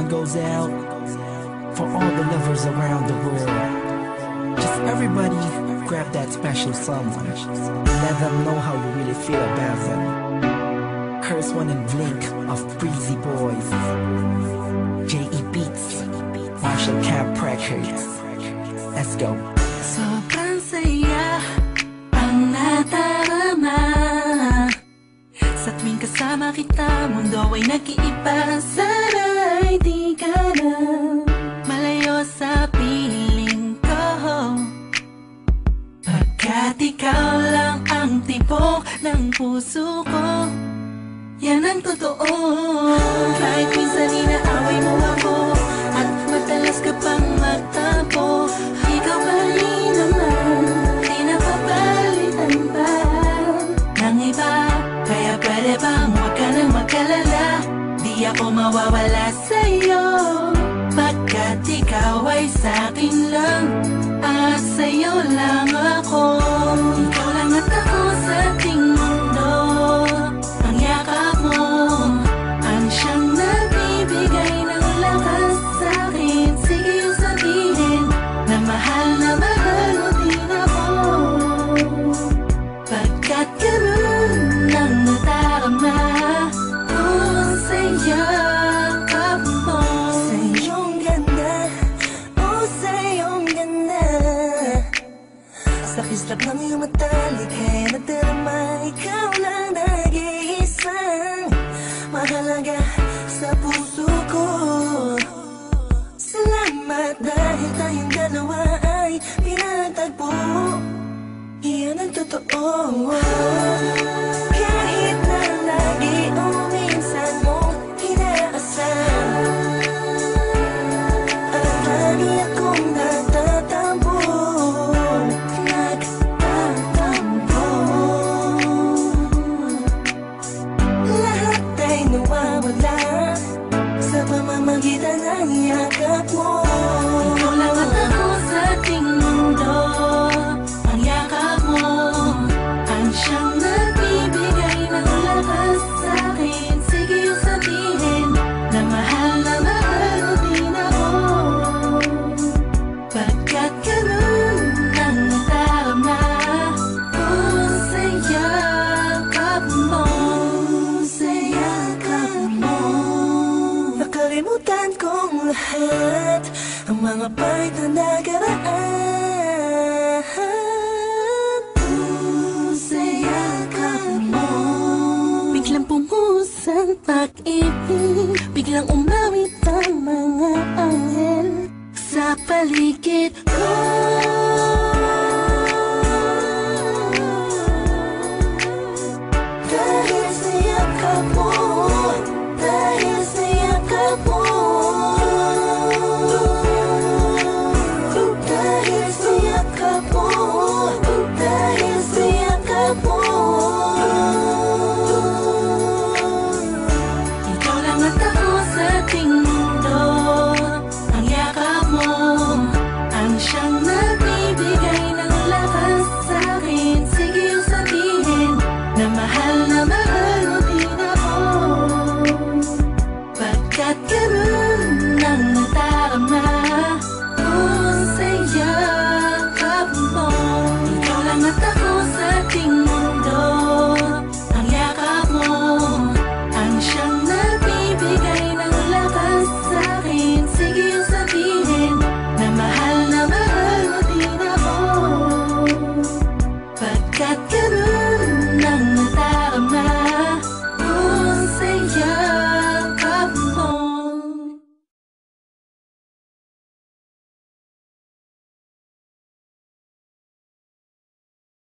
goes out for all the lovers around the world. Just everybody grab that special someone. Let them know how you really feel about them. Curse one and blink of Breezy Boys, J.E. Beats, Marshall Camp Records. Let's go. Sobrang saya ang nadarama sa tuwing kasama kita. Mundo ay nag-iiba. Sana'y di ka na malayo sa piling ko, pagkat ikaw lang ang tibok ng puso ko. Yan ang totoo. Kahit minsan inaaway mo ako at madalas ka pang magtampo, ikaw pa rin naman, di napapalitan pa ng iba. Kaya pwede bang huwag ka nang mag-alala, di ako mawawala sa'yo, pagkat ikaw ay sa'kin lang at sa'yo lang ako. Ikaw lang at ako sa ating mundo. Ang yakap mo ang siyang nagbibigay ng lakas sa'kin. Sige yung sabihin na mahal mo din ako, pagkat ganun ang nadarama ko sa yakap mo. Sa iyong ganda, oh sa iyong ganda, sa kislap ng iyong mata, likay nadarama. Ikaw lang nag-iisang mahalaga sa puso ko. Salamat dahil tayong dalawa ay pinatagpo. Iyan ang totoo. Kahit na lagi o minsan mo inaasam, at lagi akong nagtatampo. Lahat ay nawawala sa pamamagitan ng yakap mo. Ikaw lang at ako sa ating mundo. Ang yakap mo ang siyang nagbibigay ng lakas sa'kin. Sige yung sabihin na mahal mo din ako, pagkat ganun ang nadarama ko sa yakap mo. Sa yakap mo, nakalimutan kong lahat ang mga part na nagaraan. Sa yakap mo, biglang pumuhos ang pag-ibig, biglang umawit ang mga anghel sa paligid ko.